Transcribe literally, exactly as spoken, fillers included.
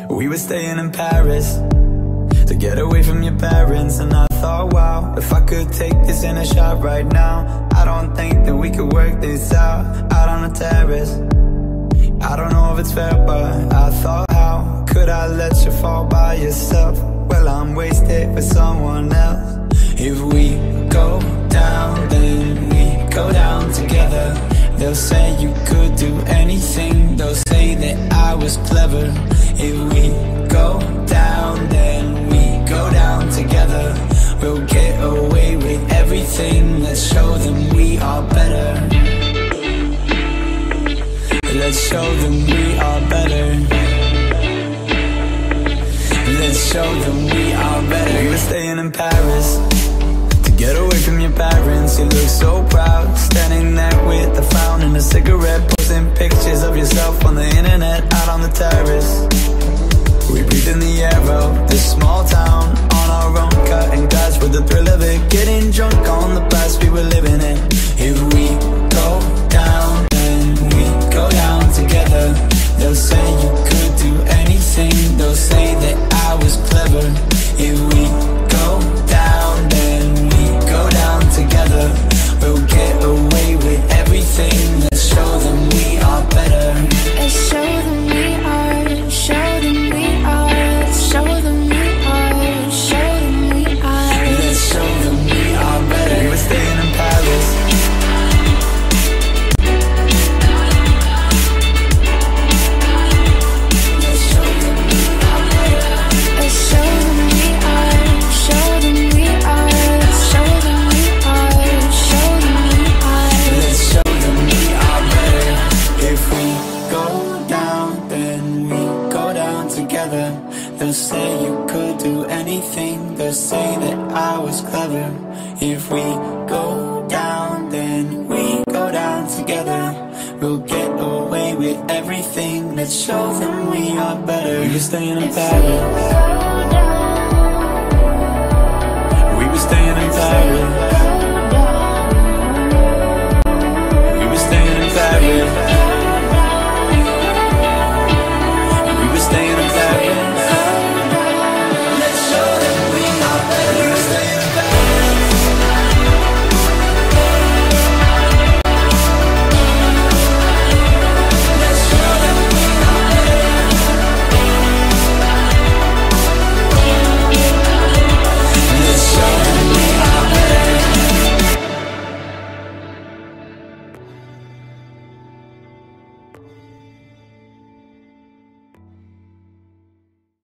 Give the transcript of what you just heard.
We were staying in Paris to get away from your parents, and I thought, wow, if I could take this in a shot right now, I don't think that we could work this out, out on the terrace. I don't know if it's fair, but I thought, how could I let you fall by yourself? Well, I'm wasted with someone else. If we go down, then we go down together. They'll say you could do anything, they'll say that I was clever. If we go down, then we go down together. We'll get away with everything, let's show them we are better. Let's show them we are better. Let's show them we are better. We were staying in Paris to get away from your parents. You look so proud, standing there with a frown and a cigarette, posting pictures of yourself on the internet, out on the terrace. We breathe in the air of this small town, on our own, cutting glass with the thrill of it, getting drunk on the past we were living in. If we go down, then we go down together. They'll say you could do anything, they'll say that I was clever. If we go down, then we go down together. We'll get away with everything, let's show them we are better. Let's show them we are, show them we are. Let's show them we are, show them we are. Let's show them we are better. We were staying in Paris. Let's show them we are better. Let's show them we are, show them we are. Let's show them we are, show them we are. Let's show them we are better. If we go down, then we go down together. They'll say you could do anything, they'll say that I was clever. If we go down, then we go down together. We'll get away with everything, let's show them we are better. You're staying in If we Paris. go down.